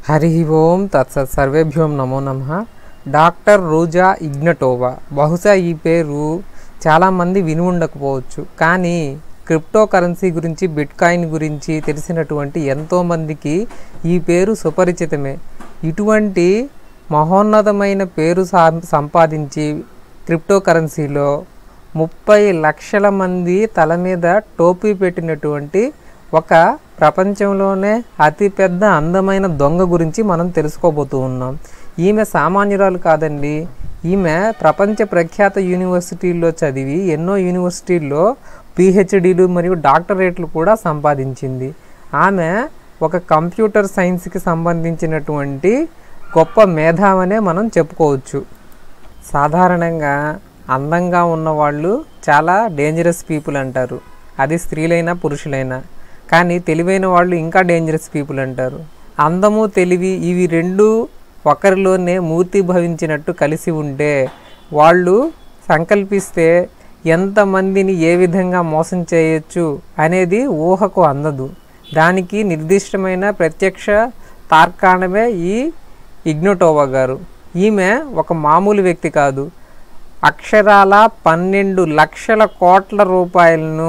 హరి ఓం తత్సత్ సర్వేభ్యోం నమో నమః. Doctor Ruja Ignatova. బహుశా ఈ పేరు చాలామంది విని ఉండకపోవచ్చు, కానీ క్రిప్టో కరెన్సీ గురించి, బిట్కాయిన్ గురించి తెలిసినటువంటి ఎంతోమందికి ఈ పేరు సుపరిచితమే. ఇటువంటి మహోన్నతమైన పేరు సంపాదించి క్రిప్టో కరెన్సీలో 30 లక్షల మంది తల మీద టోపీ పెట్టినటువంటి ఒక ప్రపంచంలోనే అతిపెద్ద అందమైన దొంగ గురించి మనం తెలుసుకోబోతూ ఉన్నాం. ఈమె సామాన్యురాలు కాదండి. ఈమె ప్రపంచ ప్రఖ్యాత యూనివర్సిటీల్లో చదివి ఎన్నో యూనివర్సిటీల్లో పిహెచ్డీలు మరియు డాక్టరేట్లు కూడా సంపాదించింది. ఆమె ఒక కంప్యూటర్ సైన్స్కి సంబంధించినటువంటి గొప్ప మేధావనే మనం చెప్పుకోవచ్చు. సాధారణంగా అందంగా ఉన్నవాళ్ళు చాలా డేంజరస్ పీపుల్ అంటారు, అది స్త్రీలైనా పురుషులైనా. కానీ తెలివైన వాళ్ళు ఇంకా డేంజరస్ పీపుల్ అంటారు. అందము తెలివి ఇవి రెండు ఒకరిలోనే మూర్తి భవించినట్టు కలిసి ఉంటే వాళ్ళు సంకల్పిస్తే ఎంతమందిని ఏ విధంగా మోసం చేయొచ్చు అనేది ఊహకు అందదు. దానికి నిర్దిష్టమైన ప్రత్యక్ష తార్కాణమే ఈ ఇగ్నటోవా గారు. ఈమె ఒక మామూలు వ్యక్తి కాదు. అక్షరాల 12 లక్షల కోట్ల రూపాయలను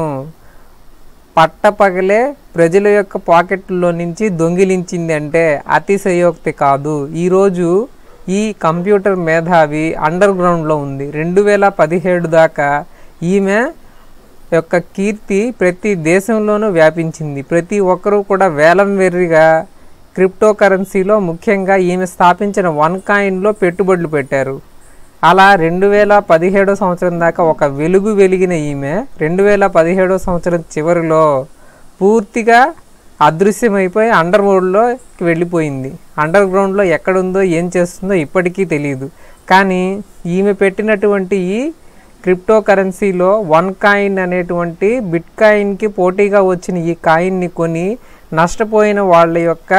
పట్టపగలే ప్రజల యొక్క పాకెట్లో నుంచి దొంగిలించింది అంటే అతిశయోక్తి కాదు. ఈరోజు ఈ కంప్యూటర్ మేధావి అండర్ గ్రౌండ్లో ఉంది. 2017 దాకా ఈమె యొక్క కీర్తి ప్రతి దేశంలోనూ వ్యాపించింది. ప్రతి ఒక్కరూ కూడా వేలం వెర్రిగా క్రిప్టో కరెన్సీలో, ముఖ్యంగా ఈమె స్థాపించిన OneCoinలో పెట్టుబడులు పెట్టారు. అలా 2017 సంవత్సరం దాకా ఒక వెలుగు వెలిగిన ఈమె 2017 సంవత్సరం చివరిలో పూర్తిగా అదృశ్యమైపోయి అండర్ వరల్డ్లోకి వెళ్ళిపోయింది. అండర్ గ్రౌండ్లో ఎక్కడుందో ఏం చేస్తుందో ఇప్పటికీ తెలియదు. కానీ ఈమె పెట్టినటువంటి ఈ క్రిప్టో కరెన్సీలో OneCoin అనేటువంటి బిట్కాయిన్కి పోటీగా వచ్చిన ఈ కాయిన్ని కొని నష్టపోయిన వాళ్ళ యొక్క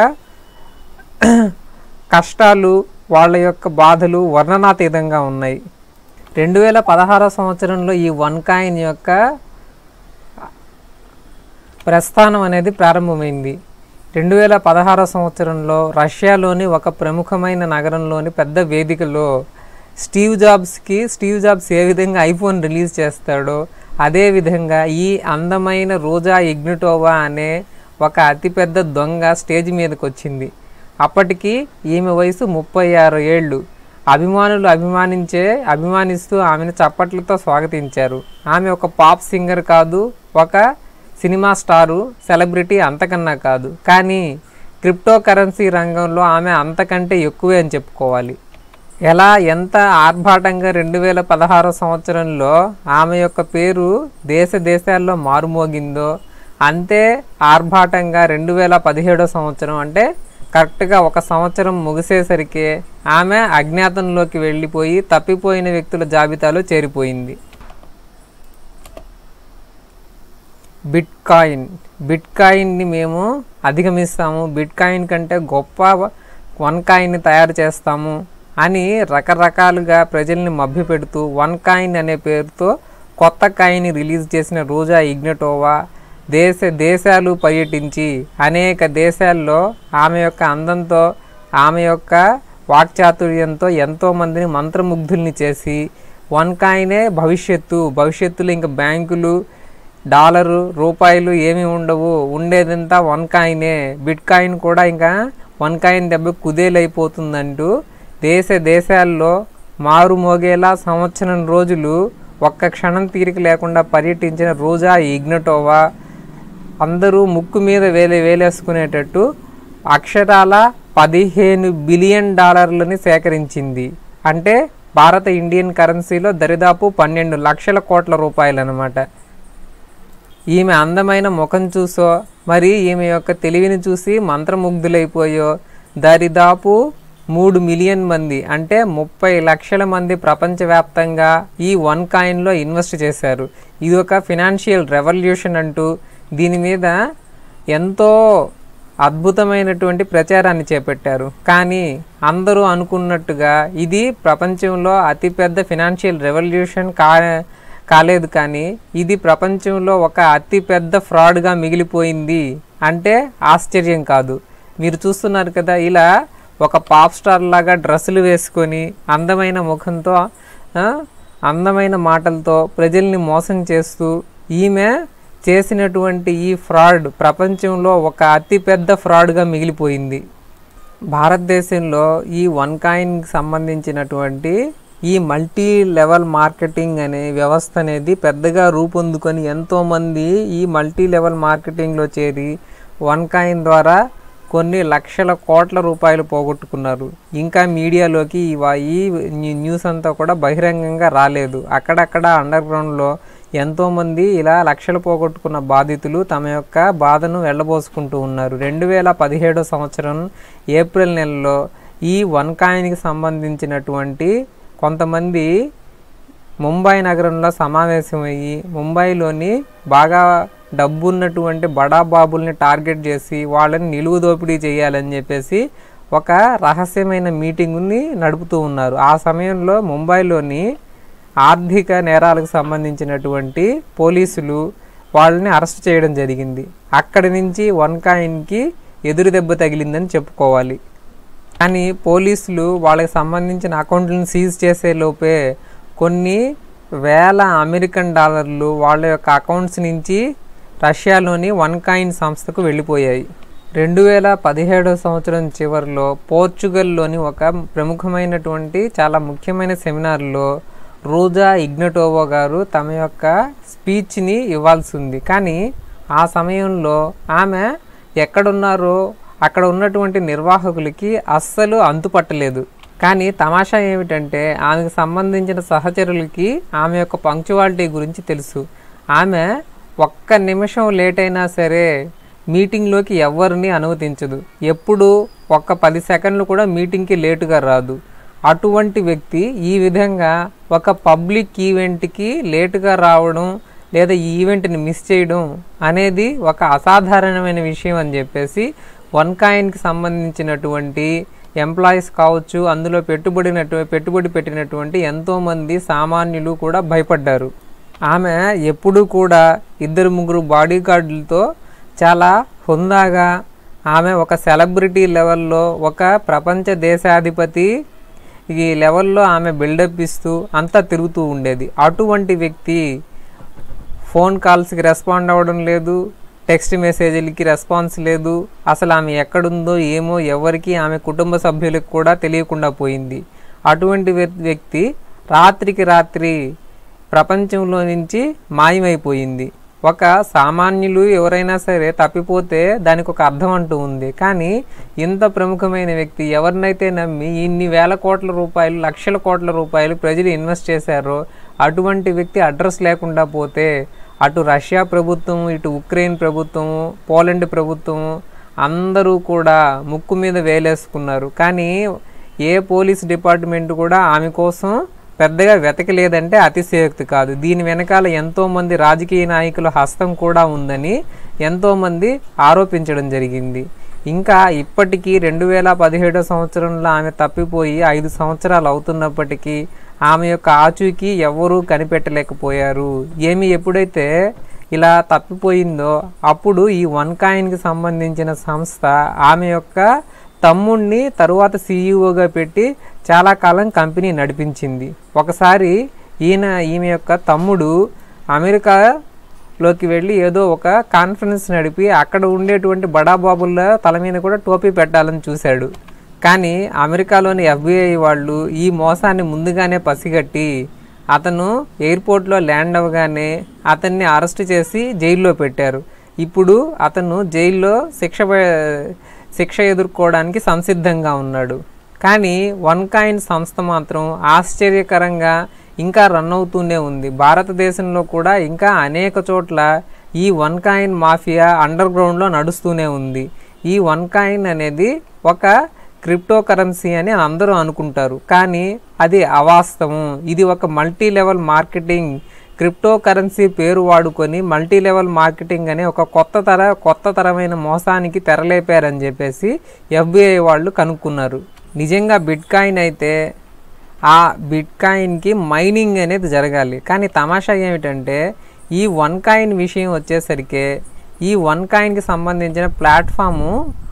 కష్టాలు, వాళ్ళ యొక్క బాధలు వర్ణనాతీతంగా ఉన్నాయి. 2016 సంవత్సరంలో ఈ OneCoin యొక్క ప్రస్థానం అనేది ప్రారంభమైంది. 2016 సంవత్సరంలో రష్యాలోని ఒక ప్రముఖమైన నగరంలోని పెద్ద వేదికలో స్టీవ్ జాబ్స్ ఏ విధంగా ఐఫోన్ రిలీజ్ చేస్తాడో అదేవిధంగా ఈ అందమైన రోజా ఇగ్నటోవా అనే ఒక అతిపెద్ద దొంగ స్టేజ్ మీదకి వచ్చింది. అప్పటికి ఈమె వయసు 36 ఏళ్ళు. అభిమానులు అభిమానిస్తూ ఆమెను చప్పట్లతో స్వాగతించారు. ఆమె ఒక పాప్ సింగర్ కాదు, ఒక సినిమా స్టారు, సెలబ్రిటీ అంతకన్నా కాదు. కానీ క్రిప్టో కరెన్సీ రంగంలో ఆమె అంతకంటే ఎక్కువే అని చెప్పుకోవాలి. ఎంత ఆర్భాటంగా 2016 సంవత్సరంలో ఆమె యొక్క పేరు దేశాల్లో మారుమోగిందో అంతే ఆర్భాటంగా 2017 సంవత్సరం, అంటే కరెక్ట్గా ఒక సంవత్సరం ముగిసేసరికి ఆమె అజ్ఞాతంలోకి వెళ్ళిపోయి తప్పిపోయిన వ్యక్తుల జాబితాలో చేరిపోయింది. బిట్కాయిన్ని మేము అధిగమిస్తాము, బిట్కాయిన్ కంటే గొప్ప OneCoinని తయారు చేస్తాము అని రకరకాలుగా ప్రజల్ని మభ్యపెడుతూ OneCoin అనే పేరుతో కొత్త కాయిన్ని రిలీజ్ చేసిన రోజా ఇగ్నటోవా దేశాలు పర్యటించి అనేక దేశాల్లో ఆమె యొక్క అందంతో, ఆమె యొక్క వాక్చాతుర్యంతో ఎంతోమందిని మంత్రముగ్ధుల్ని చేసి OneCoinనే భవిష్యత్తులో ఇంకా బ్యాంకులు, డాలరు, రూపాయలు ఏమీ ఉండవు, ఉండేదంతా OneCoinనే, బిట్కాయిన్ కూడా ఇంకా OneCoin దెబ్బ కుదేలైపోతుందంటూ దేశాల్లో మారుమోగేలా సంవత్సరం రోజులు ఒక్క క్షణం తీరిక లేకుండా పర్యటించిన రోజా ఇగ్నటోవా అందరూ ముక్కు మీద వేలేసుకునేటట్టు అక్షరాల $15 బిలియన్ సేకరించింది. అంటే భారత ఇండియన్ కరెన్సీలో దరిదాపు 12 లక్షల కోట్ల రూపాయలు అన్నమాట. ఈమె అందమైన ముఖం చూసో, మరి ఈమె యొక్క తెలివిని చూసి మంత్రముగ్ధులైపోయో దరిదాపు 3 మిలియన్ మంది, అంటే 30 లక్షల మంది ప్రపంచవ్యాప్తంగా ఈ OneCoinలో ఇన్వెస్ట్ చేశారు. ఇది ఒక ఫినాన్షియల్ రెవల్యూషన్ అంటూ దీని మీద ఎంతో అద్భుతమైనటువంటి ప్రచారాన్ని చేపట్టారు. కానీ అందరూ అనుకున్నట్టుగా ఇది ప్రపంచంలో అతిపెద్ద ఫినాన్షియల్ రెవల్యూషన్ కాలేదు, కానీ ఇది ప్రపంచంలో ఒక అతిపెద్ద ఫ్రాడ్గా మిగిలిపోయింది అంటే ఆశ్చర్యం కాదు. మీరు చూస్తున్నారు కదా, ఇలా ఒక పాప్ స్టార్ లాగా డ్రెస్సులు వేసుకొని అందమైన ముఖంతో అందమైన మాటలతో ప్రజల్ని మోసం చేస్తూ ఈమె చేసినటువంటి ఈ ఫ్రాడ్ ప్రపంచంలో ఒక అతిపెద్ద ఫ్రాడ్గా మిగిలిపోయింది. భారతదేశంలో ఈ వన్ కాయిన్కి సంబంధించినటువంటి ఈ మల్టీ లెవెల్ మార్కెటింగ్ అనే వ్యవస్థ అనేది పెద్దగా రూపొందుకొని ఎంతోమంది ఈ మల్టీ లెవెల్ మార్కెటింగ్లో చేరి వన్ కాయిన్ ద్వారా కొన్ని లక్షల కోట్ల రూపాయలు పోగొట్టుకున్నారు. ఇంకా మీడియాలోకి ఈ న్యూస్ అంతా కూడా బహిరంగంగా రాలేదు. అక్కడక్కడ అండర్ గ్రౌండ్లో ఎంతోమంది ఇలా లక్షలు పోగొట్టుకున్న బాధితులు తమ యొక్క బాధను వెళ్ళబోసుకుంటూ ఉన్నారు. 2017 సంవత్సరం ఏప్రిల్ నెలలో ఈ వన్ కాయిన్కి సంబంధించినటువంటి కొంతమంది ముంబై నగరంలో సమావేశమయ్యి ముంబైలోని బాగా డబ్బున్నటువంటి బడా బాబుల్ని టార్గెట్ చేసి వాళ్ళని నిలువు దోపిడీ చేయాలని చెప్పేసి ఒక రహస్యమైన మీటింగ్ని నడుపుతూ ఉన్నారు. ఆ సమయంలో ముంబైలోని ఆర్థిక నేరాలకు సంబంధించినటువంటి పోలీసులు వాళ్ళని అరెస్ట్ చేయడం జరిగింది. అక్కడి నుంచి వన్ కాయిన్కి ఎదురు దెబ్బ తగిలిందని చెప్పుకోవాలి. కానీ పోలీసులు వాళ్ళకి సంబంధించిన అకౌంట్లను సీజ్ చేసే లోపే కొన్ని వేల అమెరికన్ డాలర్లు వాళ్ళ యొక్క అకౌంట్స్ నుంచి రష్యాలోని వన్ కాయిన్ సంస్థకు వెళ్ళిపోయాయి. 2017 సంవత్సరం చివరిలో పోర్చుగల్లోని ఒక ప్రముఖమైనటువంటి చాలా ముఖ్యమైన సెమినార్లో రోజా ఇగ్నటోవా గారు తమ యొక్క స్పీచ్ని ఇవ్వాల్సి ఉంది. కానీ ఆ సమయంలో ఆమె ఎక్కడున్నారో అక్కడ ఉన్నటువంటి నిర్వాహకులకి అస్సలు అంతుపట్టలేదు. కానీ తమాషా ఏమిటంటే ఆమెకు సంబంధించిన సహచరులకి ఆమె యొక్క పంక్చువాలిటీ గురించి తెలుసు. ఆమె ఒక్క నిమిషం లేట్ అయినా సరే మీటింగ్లోకి ఎవరిని అనుమతించదు. ఎప్పుడు ఒక్క 10 సెకండ్లు కూడా మీటింగ్కి లేటుగా రాదు. అటువంటి వ్యక్తి ఈ విధంగా ఒక పబ్లిక్ ఈవెంట్కి లేటుగా రావడం లేదా ఈ ఈవెంట్ని మిస్ చేయడం అనేది ఒక అసాధారణమైన విషయం అని చెప్పేసి వన్ కాయిన్కి సంబంధించినటువంటి ఎంప్లాయీస్ కావచ్చు, అందులో పెట్టుబడి పెట్టినటువంటి ఎంతోమంది సామాన్యులు కూడా భయపడ్డారు. ఆమె ఎప్పుడూ కూడా 2-3 బాడీ గార్డులతో చాలా హుందాగా ఆమె ఒక సెలబ్రిటీ లెవెల్లో ఒక ప్రపంచ దేశాధిపతి ఈ లెవెల్లో ఆమె బిల్డప్ ఇస్తూ అంతా తిరుగుతూ ఉండేది. అటువంటి వ్యక్తి ఫోన్ కాల్స్కి రెస్పాండ్ అవ్వడం లేదు, టెక్స్ట్ మెసేజ్లకి రెస్పాన్స్ లేదు. అసలు ఆమె ఎక్కడుందో ఏమో ఎవరికి ఆమె కుటుంబ సభ్యులకు కూడా తెలియకుండా పోయింది. అటువంటి వ్యక్తి రాత్రికి రాత్రి ప్రపంచంలో నుంచి మాయమైపోయింది. ఒక సామాన్యులు ఎవరైనా సరే తప్పిపోతే దానికి ఒక అర్థం అంటూ ఉంది. కానీ ఇంత ప్రముఖమైన వ్యక్తి ఎవరినైతే నమ్మి ఇన్ని వేల కోట్ల రూపాయలు, లక్షల కోట్ల రూపాయలు ప్రజలు ఇన్వెస్ట్ చేశారో అటువంటి వ్యక్తి అడ్రస్ లేకుండా పోతే అటు రష్యా ప్రభుత్వం, ఇటు ఉక్రెయిన్ ప్రభుత్వం, పోలాండ్ ప్రభుత్వం అందరూ కూడా ముక్కు మీద వేలేసుకున్నారు. కానీ ఏ పోలీస్ డిపార్ట్మెంట్ కూడా ఆమె కోసం పెద్దగా వెతకలేదంటే అతిశయోక్తి కాదు. దీని వెనకాల ఎంతోమంది రాజకీయ నాయకుల హస్తం కూడా ఉందని ఎంతోమంది ఆరోపించడం జరిగింది. ఇంకా ఇప్పటికీ 2017 సంవత్సరంలో ఆమె తప్పిపోయి 5 సంవత్సరాలు అవుతున్నప్పటికీ ఆమె యొక్క ఆచూకీ ఎవరూ కనిపెట్టలేకపోయారు. ఎప్పుడైతే ఇలా తప్పిపోయిందో అప్పుడు ఈ వన్ కాయిన్కి సంబంధించిన సంస్థ ఆమె యొక్క తమ్ముడిని తరువాత సీఈఓగా పెట్టి చాలా కాలం కంపెనీ నడిపించింది. ఒకసారి ఈమె యొక్క తమ్ముడు అమెరికాలోకి వెళ్ళి ఏదో ఒక కాన్ఫరెన్స్ నడిపి అక్కడ ఉండేటువంటి బడాబాబుల తల మీద కూడా టోపీ పెట్టాలని చూశాడు. కానీ అమెరికాలోని FBI వాళ్ళు ఈ మోసాన్ని ముందుగానే పసిగట్టి అతను ఎయిర్పోర్ట్లో ల్యాండ్ అవ్వగానే అతన్ని అరెస్ట్ చేసి జైల్లో పెట్టారు. ఇప్పుడు అతను జైల్లో శిక్ష ఎదుర్కోవడానికి సంసిద్ధంగా ఉన్నాడు. కానీ వన్ కాయిన్ సంస్థ మాత్రం ఆశ్చర్యకరంగా ఇంకా రన్ అవుతూనే ఉంది. భారతదేశంలో కూడా ఇంకా అనేక చోట్ల ఈ వన్ కాయిన్ మాఫియా అండర్ గ్రౌండ్లో నడుస్తూనే ఉంది. ఈ వన్ కాయిన్ అనేది ఒక క్రిప్టో కరెన్సీ అని అందరూ అనుకుంటారు, కానీ అది అవాస్తవం. ఇది ఒక multi level marketing. Crypto currency పేరు వాడుకొని మల్టీ లెవెల్ మార్కెటింగ్ అనే ఒక కొత్త తరమైన మోసానికి తెరలేపారని చెప్పేసి FBI వాళ్ళు కనుక్కున్నారు. నిజంగా బిట్ కాయిన్ అయితే ఆ బిట్ కాయిన్కి మైనింగ్ అనేది జరగాలి. కానీ తమాషా ఏమిటంటే ఈ వన్ కాయిన్ విషయం వచ్చేసరికి ఈ వన్ కాయిన్కి సంబంధించిన ప్లాట్ఫాము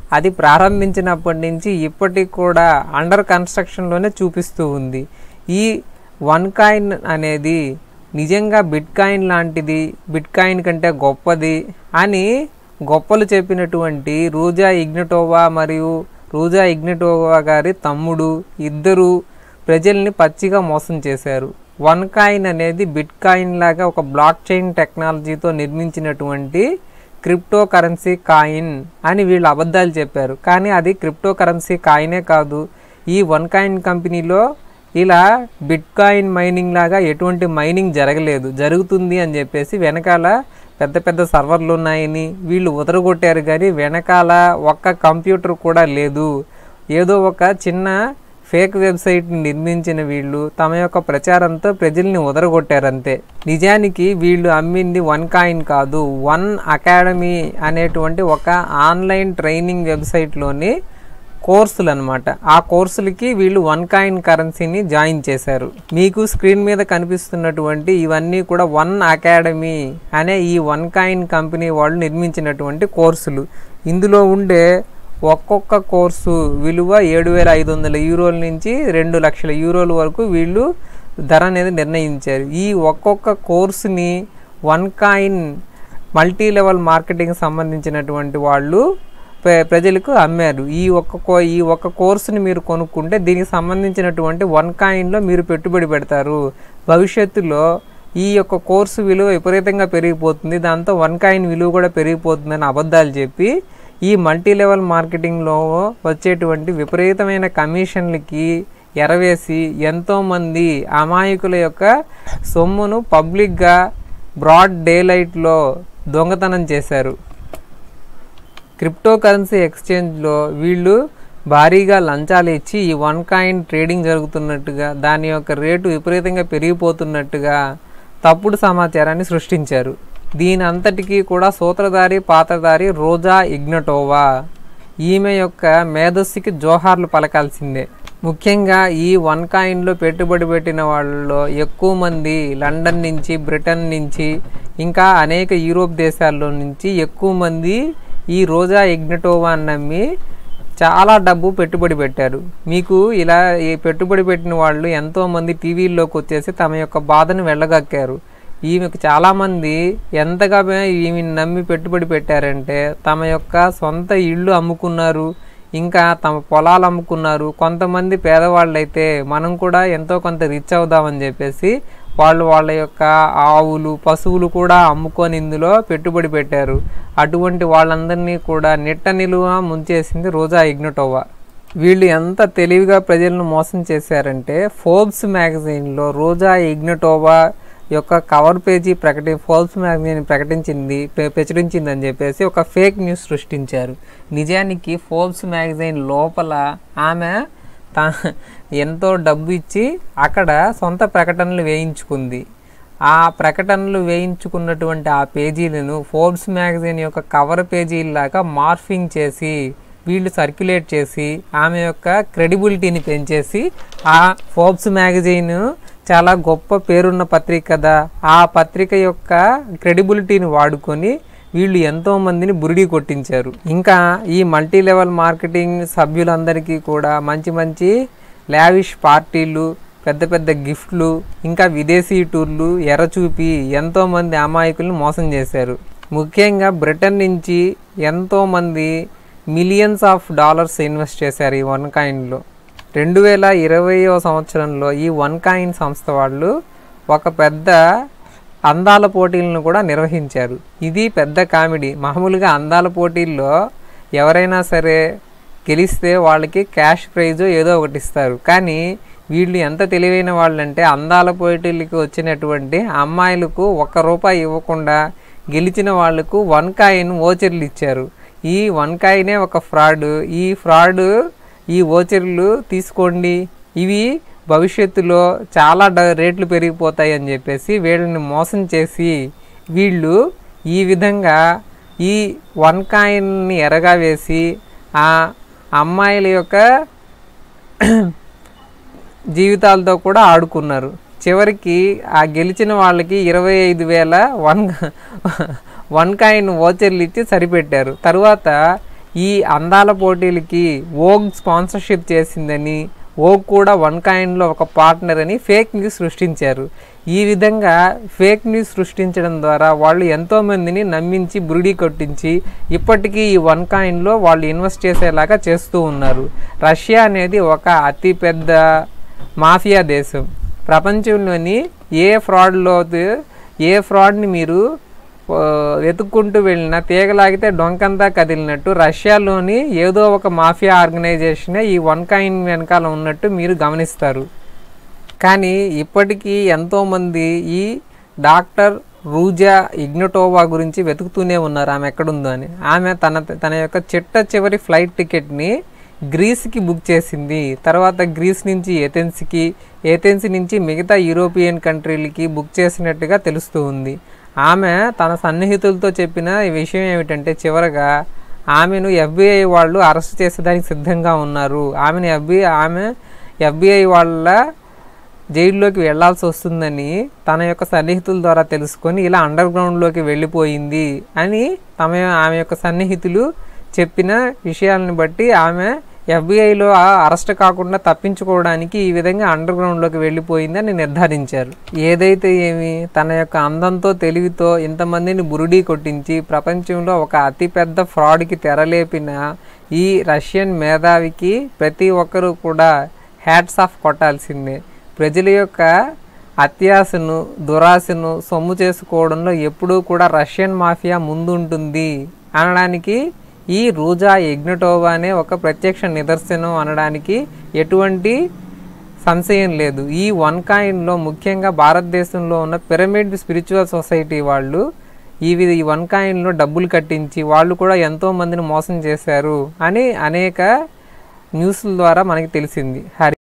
అది ప్రారంభించినప్పటి నుంచి ఇప్పటికి కూడా అండర్ కన్స్ట్రక్షన్లోనే చూపిస్తూ ఉంది. ఈ వన్ కాయిన్ అనేది నిజంగా బిట్ కాయిన్ లాంటిది, బిట్ కాయిన్ కంటే గొప్పది అని గొప్పలు చెప్పినటువంటి రోజా ఇగ్నటోవా మరియు రోజా ఇగ్నటోవా గారి తమ్ముడు ఇద్దరు ప్రజల్ని పచ్చిగా మోసం చేశారు. వన్ కాయిన్ అనేది బిట్ కాయిన్ లాగా ఒక బ్లాక్ చైన్ టెక్నాలజీతో నిర్మించినటువంటి క్రిప్టో కరెన్సీ కాయిన్ అని వీళ్ళు అబద్ధాలు చెప్పారు. కానీ అది క్రిప్టో కరెన్సీ కాయినే కాదు. ఈ వన్ కాయిన్ కంపెనీలో ఇలా బిట్ కాయిన్ మైనింగ్ లాగా ఎటువంటి మైనింగ్ జరగలేదు. జరుగుతుంది అని చెప్పేసి వెనకాల పెద్ద పెద్ద సర్వర్లు ఉన్నాయని వీళ్ళు ఉదరగొట్టారు. కానీ వెనకాల ఒక్క కంప్యూటర్ కూడా లేదు. ఏదో ఒక చిన్న ఫేక్ వెబ్సైట్ని నిర్మించిన వీళ్ళు తమ యొక్క ప్రచారంతో ప్రజల్ని ఉదరగొట్టారంతే. నిజానికి వీళ్ళు అమ్మింది వన్ కాయిన్ కాదు, వన్ అకాడమీ అనేటువంటి ఒక ఆన్లైన్ ట్రైనింగ్ వెబ్సైట్లోని కోర్సులు అనమాట. ఆ కోర్సులకి వీళ్ళు వన్ కాయిన్ కరెన్సీని జాయిన్ చేశారు. మీకు స్క్రీన్ మీద కనిపిస్తున్నటువంటి ఇవన్నీ కూడా వన్ అకాడమీ అనే ఈ వన్ కాయిన్ కంపెనీ వాళ్ళు నిర్మించినటువంటి కోర్సులు. ఇందులో ఉండే ఒక్కొక్క కోర్సు విలువ 7,500 యూరోల నుంచి 2 లక్షల యూరోల వరకు వీళ్ళు ధర అనేది నిర్ణయించారు. ఈ ఒక్కొక్క కోర్సుని OneCoin multi level marketing సంబంధించినటువంటి వాళ్ళు ప్రజలకు అమ్మారు. ఈ ఒక్క కోర్సుని మీరు కొనుక్కుంటే దీనికి సంబంధించినటువంటి వన్ కాయిన్లో మీరు పెట్టుబడి పెడతారు. భవిష్యత్తులో ఈ యొక్క కోర్సు విలువ విపరీతంగా పెరిగిపోతుంది, దాంతో వన్ కాయిన్ విలువ కూడా పెరిగిపోతుందని అబద్ధాలు చెప్పి ఈ మల్టీ లెవెల్ మార్కెటింగ్లో వచ్చేటువంటి విపరీతమైన కమిషన్లకి ఎరవేసి ఎంతోమంది అమాయకుల యొక్క సొమ్మును పబ్లిక్గా బ్రాడ్ డే లైట్లో దొంగతనం చేశారు. క్రిప్టో కరెన్సీ ఎక్స్చేంజ్లో వీళ్ళు భారీగా లంచాలు ఇచ్చి ఈ వన్ కాయిన్ ట్రేడింగ్ జరుగుతున్నట్టుగా, దాని యొక్క రేటు విపరీతంగా పెరిగిపోతున్నట్టుగా తప్పుడు సమాచారాన్ని సృష్టించారు. దీని అంతటికీ కూడా సూత్రధారి పాత్రధారి రోజా ఇగ్నటోవా. ఈమె యొక్క మేధస్సుకి జోహార్లు పలకాల్సిందే. ముఖ్యంగా ఈ వన్ కాయిన్లో పెట్టుబడి పెట్టిన వాళ్ళలో ఎక్కువ మంది లండన్ నుంచి, బ్రిటన్ నుంచి, ఇంకా అనేక యూరోప్ దేశాల్లో నుంచి ఎక్కువ మంది ఈ రోజా ఇగ్నటోవా నమ్మి చాలా డబ్బు పెట్టుబడి పెట్టారు. మీకు ఇలా ఈ పెట్టుబడి పెట్టిన వాళ్ళు ఎంతోమంది టీవీల్లోకి వచ్చేసి తమ యొక్క బాధను వెళ్ళగక్కారు. ఈమెకు చాలామంది ఎంతగా ఈమెను నమ్మి పెట్టుబడి పెట్టారంటే తమ యొక్క సొంత ఇళ్ళు అమ్ముకున్నారు, ఇంకా తమ పొలాలు అమ్ముకున్నారు. కొంతమంది పేదవాళ్ళు అయితే మనం కూడా ఎంతో కొంత రిచ్ అవుదామని చెప్పేసి వాళ్ళ యొక్క ఆవులు, పశువులు కూడా అమ్ముకొని ఇందులో పెట్టుబడి పెట్టారు. అటువంటి వాళ్ళందరినీ కూడా నిట్ట నిలువ ముంచేసింది రోజా ఇగ్నటోవా. వీళ్ళు ఎంత తెలివిగా ప్రజలను మోసం చేశారంటే ఫోర్బ్స్ మ్యాగజైన్లో రోజా ఇగ్నటోవా యొక్క కవర్ పేజీ ఫోర్బ్స్ మ్యాగజైన్ ప్రచురించిందని చెప్పేసి ఒక ఫేక్ న్యూస్ సృష్టించారు. నిజానికి ఫోర్బ్స్ మ్యాగజైన్ లోపల ఆమె ఎంతో డబ్బు ఇచ్చి అక్కడ సొంత ప్రకటనలు వేయించుకుంది. ఆ ప్రకటనలు వేయించుకున్నటువంటి ఆ పేజీలను ఫోర్బ్స్ మ్యాగజైన్ యొక్క కవర్ పేజీలాగా మార్ఫింగ్ చేసి వీళ్ళు సర్క్యులేట్ చేసి ఆమె యొక్క క్రెడిబిలిటీని పెంచేసి ఆ ఫోర్బ్స్ మ్యాగజైన్ చాలా గొప్ప పేరున్న పత్రిక కదా, ఆ పత్రిక యొక్క క్రెడిబిలిటీని వాడుకొని వీళ్ళు ఎంతోమందిని బురిడి కొట్టించారు. ఇంకా ఈ మల్టీ లెవెల్ మార్కెటింగ్ సభ్యులందరికీ కూడా మంచి మంచి లావిష్ పార్టీలు, పెద్ద పెద్ద గిఫ్ట్లు, ఇంకా విదేశీ టూర్లు ఎరచూపి ఎంతోమంది అమాయకులను మోసం చేశారు. ముఖ్యంగా బ్రిటన్ నుంచి ఎంతోమంది మిలియన్స్ ఆఫ్ డాలర్స్ ఇన్వెస్ట్ చేశారు ఈ వన్ కాయిన్లో. 2020వ సంవత్సరంలో ఈ వన్ కాయిన్ సంస్థ వాళ్ళు ఒక పెద్ద అందాల పోటీలను కూడా నిర్వహించారు. ఇది పెద్ద కామెడీ. మామూలుగా అందాల పోటీల్లో ఎవరైనా సరే గెలిస్తే వాళ్ళకి క్యాష్ ప్రైజ్ ఏదో ఒకటి ఇస్తారు. కానీ వీళ్ళు ఎంత తెలివైన వాళ్ళంటే అందాల పోటీలకి వచ్చినటువంటి అమ్మాయిలకు ₹1 ఇవ్వకుండా గెలిచిన వాళ్లకు వన్ కాయిన్ ఓచర్లు ఇచ్చారు. ఈ వన్ కాయినే ఒక ఫ్రాడ్. ఈ ఓచర్లు తీసుకోండి, ఇవి భవిష్యత్తులో చాలా రేట్లు పెరిగిపోతాయి అని చెప్పేసి వీళ్ళని మోసం చేసి వీళ్ళు ఈ విధంగా ఈ వన్ కాయిన్ని ఎరగా వేసి ఆ అమ్మాయిల యొక్క జీవితాలతో కూడా ఆడుకున్నారు. చివరికి ఆ గెలిచిన వాళ్ళకి 25,000 వన్ కాయిన్ ఓచర్లు ఇచ్చి సరిపెట్టారు. తర్వాత ఈ అందాల పోటీలకి వోగ్ స్పాన్సర్షిప్ చేసిందని, వోగ్ కూడా OneCoinలో ఒక పార్ట్నర్ అని ఫేక్ న్యూస్ సృష్టించారు. ఈ విధంగా ఫేక్ న్యూస్ సృష్టించడం ద్వారా వాళ్ళు ఎంతోమందిని నమ్మించి బురిడి కొట్టించి ఇప్పటికీ ఈ OneCoinలో వాళ్ళు ఇన్వెస్ట్ చేసేలాగా చేస్తూ ఉన్నారు. రష్యా అనేది ఒక అతిపెద్ద మాఫియా దేశం. ప్రపంచంలోని ఏ ఫ్రాడ్ని మీరు వెతుక్కుంటూ వెళ్ళినా తీగలాగితే డొంకంతా కదిలినట్టు రష్యాలోని ఏదో ఒక మాఫియా ఆర్గనైజేషనే ఈ OneCoin వెనకాల ఉన్నట్టు మీరు గమనిస్తారు. కానీ ఇప్పటికీ ఎంతోమంది ఈ డాక్టర్ రూజా ఇగ్నటోవా గురించి వెతుకుతూనే ఉన్నారు, ఆమె ఎక్కడుందో అని. ఆమె తన యొక్క చివరి ఫ్లైట్ టికెట్ని గ్రీస్కి బుక్ చేసింది. తర్వాత గ్రీస్ నుంచి ఏథెన్స్ నుంచి మిగతా యూరోపియన్ కంట్రీలకి బుక్ చేసినట్టుగా తెలుస్తూ ఉంది. ఆమె తన సన్నిహితులతో చెప్పిన ఈ విషయం ఏమిటంటే చివరగా ఆమెను FBI వాళ్ళు అరెస్ట్ చేసేదానికి సిద్ధంగా ఉన్నారు. ఆమె FBI వాళ్ళ జైల్లోకి వెళ్లాల్సి వస్తుందని తన యొక్క సన్నిహితుల ద్వారా తెలుసుకొని ఇలా అండర్ గ్రౌండ్లోకి వెళ్ళిపోయింది అని ఆమె యొక్క సన్నిహితులు చెప్పిన విషయాలను బట్టి ఆమె FBIలో అరెస్ట్ కాకుండా తప్పించుకోవడానికి ఈ విధంగా అండర్ గ్రౌండ్లోకి వెళ్ళిపోయిందని నిర్ధారించారు. ఏదైతే ఏమి తన యొక్క అందంతో తెలివితో ఇంతమందిని బురిడీ కొట్టించి ప్రపంచంలో ఒక అతిపెద్ద ఫ్రాడ్కి తెరలేపిన ఈ రష్యన్ మేధావికి ప్రతి ఒక్కరూ కూడా హ్యాట్స్ ఆఫ్ కొట్టాల్సిందే. ప్రజల యొక్క అత్యాశను దురాశను సొమ్ము చేసుకోవడంలో ఎప్పుడూ కూడా రష్యన్ మాఫియా ముందుంటుంది అనడానికి ఈ రూజా ఇగ్నటోవానే ఒక ప్రత్యక్ష నిదర్శనం అనడానికి ఎటువంటి సంశయం లేదు. ఈ OneCoinలో ముఖ్యంగా భారతదేశంలో ఉన్న పిరమిడ్ స్పిరిచువల్ సొసైటీ వాళ్ళు ఈ OneCoinలో డబ్బులు కట్టించి వాళ్ళు కూడా ఎంతోమందిని మోసం చేశారు అని అనేక న్యూస్ల ద్వారా మనకి తెలిసింది.